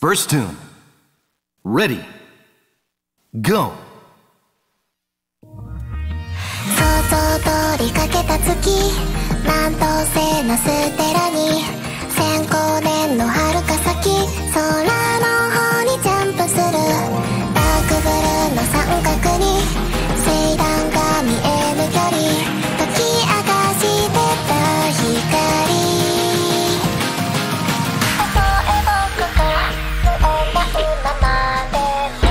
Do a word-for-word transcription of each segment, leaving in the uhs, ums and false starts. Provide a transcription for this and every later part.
First tune. Ready. Go. 想像通りかけた月、南東西なステラに千光年の遥か先、空の方にジャンプするダークブルーの三角に星団が見えぬ距離、解き明かしてた光、たとえ僕が無縁な今まで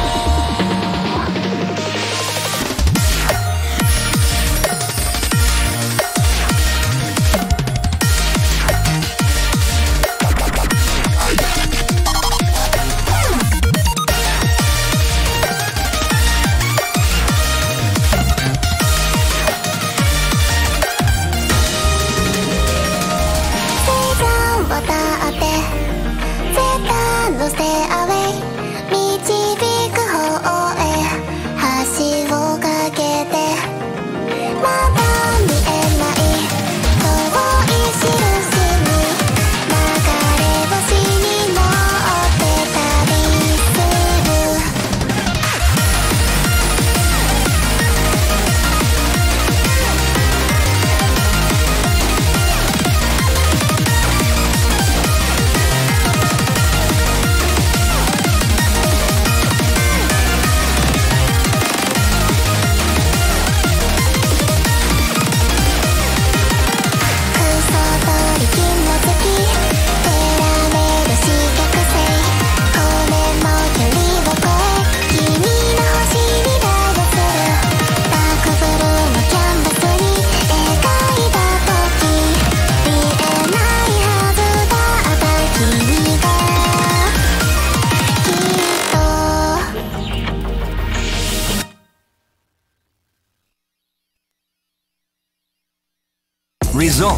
Result.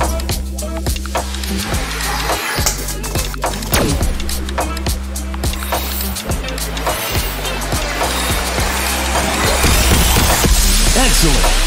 Excellent.